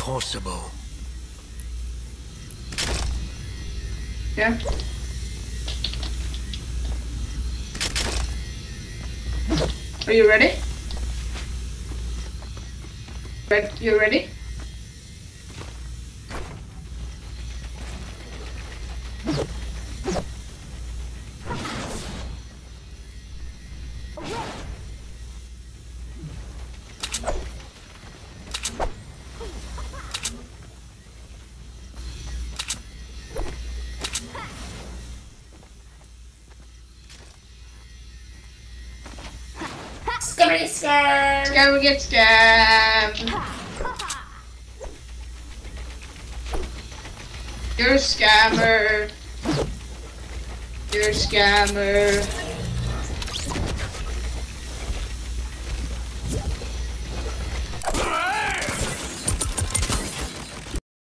impossible. Yeah. Are you ready? You ready? Scary scam! Scammer get scammed. You're a scammer. You're a scammer.